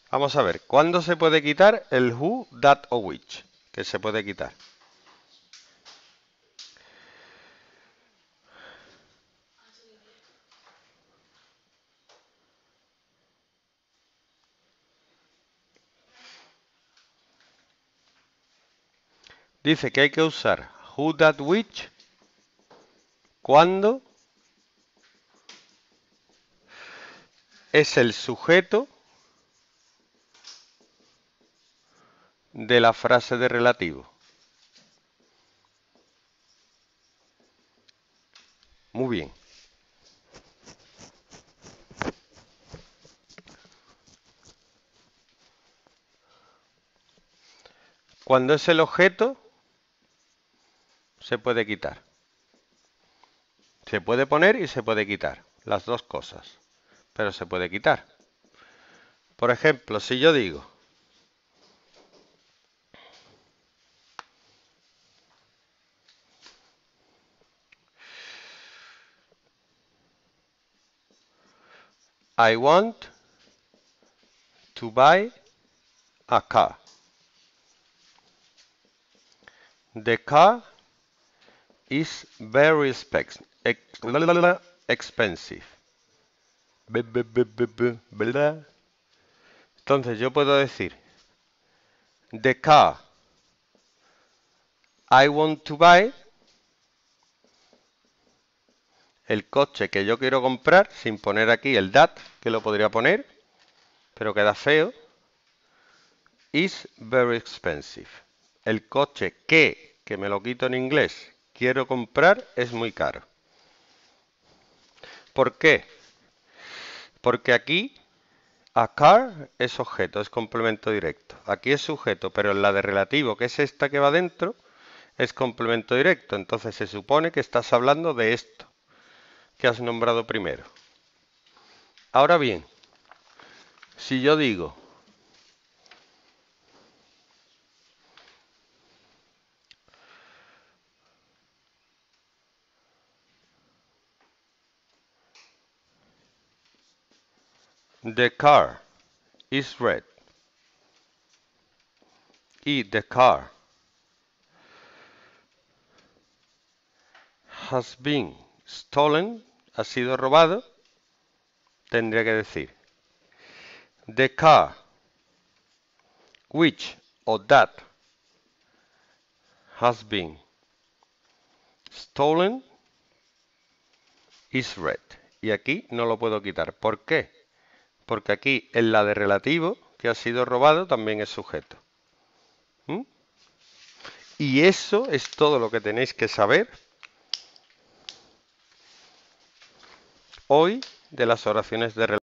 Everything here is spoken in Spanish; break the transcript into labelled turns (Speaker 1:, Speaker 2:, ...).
Speaker 1: Vamos a ver, ¿cuándo se puede quitar el who, that o which? Que se puede quitar. Dice que hay que usar who, that, which cuando es el sujeto de la frase de relativo. Muy bien. Cuando es el objeto, se puede quitar. Se puede poner y se puede quitar. Las dos cosas. Pero se puede quitar. Por ejemplo, si yo digo I want to buy a car. The car is very expensive. Entonces yo puedo decir the car I want to buy, el coche que yo quiero comprar, sin poner aquí el that, que lo podría poner, pero queda feo, is very expensive. El coche que me lo quito en inglés, quiero comprar, es muy caro. ¿Por qué? Porque aquí a car es objeto, es complemento directo. Aquí es sujeto, pero en la de relativo, que es esta que va dentro, es complemento directo. Entonces se supone que estás hablando de esto que has nombrado primero. Ahora bien, si yo digo the car is red y the car has been stolen, ha sido robado, tendría que decir the car which or that has been stolen is red. Y aquí no lo puedo quitar. ¿Por qué? Porque aquí en la de relativo, que ha sido robado, también es sujeto. ¿Mm? Y eso es todo lo que tenéis que saber hoy de las oraciones de relativo.